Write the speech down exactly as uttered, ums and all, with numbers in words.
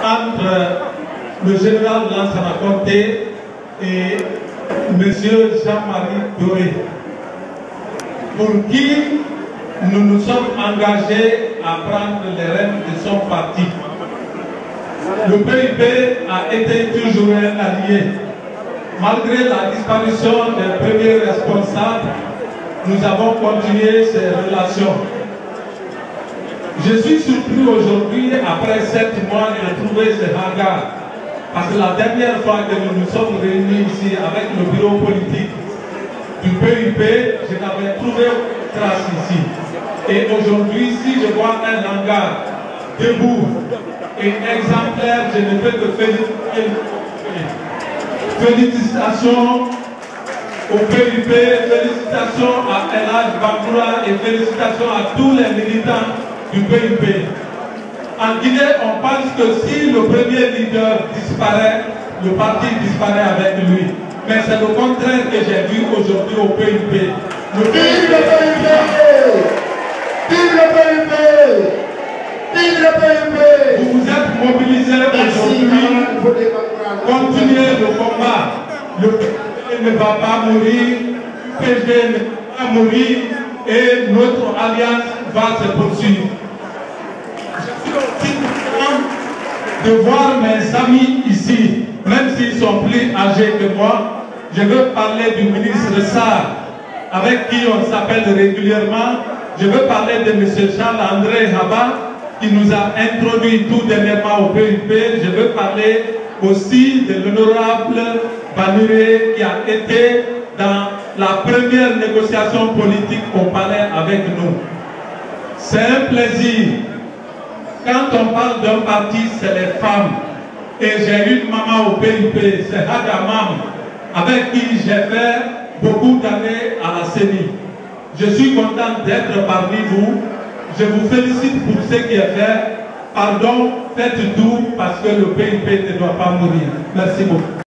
entre le général Lansana Conté et M. Jean-Marie Doré, pour qui nous nous sommes engagés à prendre les rênes de son parti. Le P I P a été toujours un allié. Malgré la disparition des premiers responsables, nous avons continué ces relations. Je suis surpris aujourd'hui, après sept mois, de trouver ce hangar. Parce que la dernière fois que nous nous sommes réunis ici avec le bureau politique du P I P, je n'avais trouvé trace ici. Et aujourd'hui, si je vois un hangar debout et exemplaire, je ne peux que féliciter. Félicitations au P I P, félicitations à El Hadj Bangoura et félicitations à tous les militants du P I P. En Guinée, on pense que si le premier leader disparaît, le parti disparaît avec lui. Mais c'est le contraire que j'ai vu aujourd'hui au P I P. Le P I P! Vive le P I P! Vive le P I P! Vous vous êtes mobilisés aujourd'hui. Continuez le combat. Le P I P ne va pas mourir. P G ne va pas mourir. Et notre alliance va se poursuivre. Je suis aussi content de voir mes amis ici, même s'ils sont plus âgés que moi. Je veux parler du ministre Sarr, avec qui on s'appelle régulièrement. Je veux parler de M. Charles-André Haba, qui nous a introduit tout dernièrement au P I P. Je veux parler aussi de l'honorable Banuré, qui a été dans la première négociation politique au palais avec nous. C'est un plaisir. Quand on parle d'un parti, c'est les femmes. Et j'ai une maman au P I P, c'est Hadamam, avec qui j'ai fait beaucoup d'années à la C E N I. Je suis content d'être parmi vous. Je vous félicite pour ce qui est fait. Pardon, faites tout parce que le P I P ne doit pas mourir. Merci beaucoup.